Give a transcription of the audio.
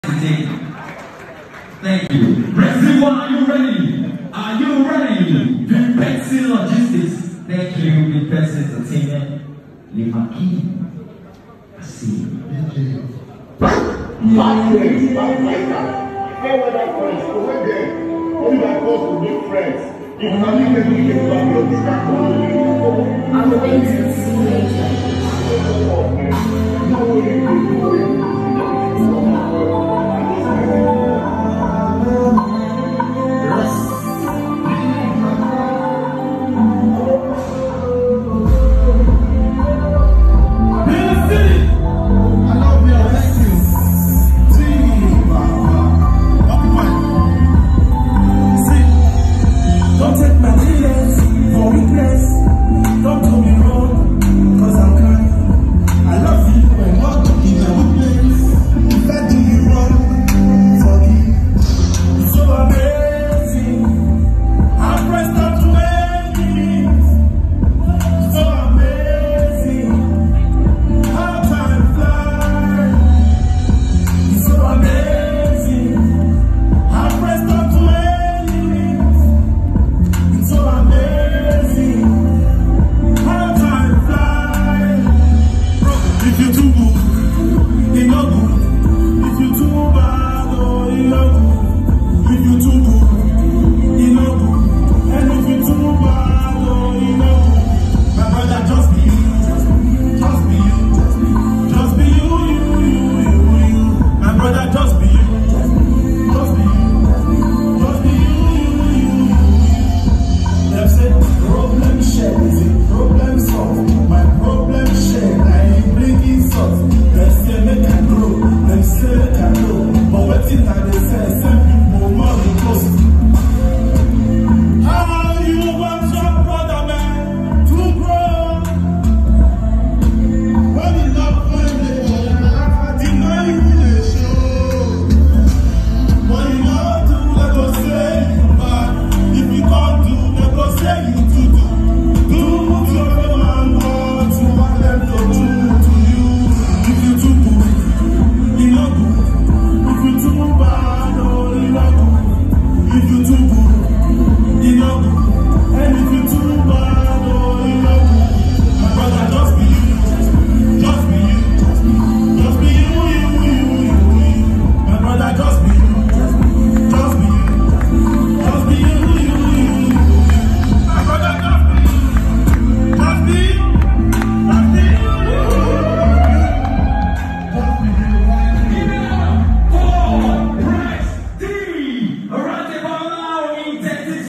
Thank you. President, are you ready? Are you ready? Big Pepsi Logistics. Thank you, Big Pepsi Entertainment. Limaki. I see you. Bad friends, bad fighters. Fair weather friends, so when they only my cause to make friends. If you can make them give back your discount, I'm waiting to see later. no way you can do it.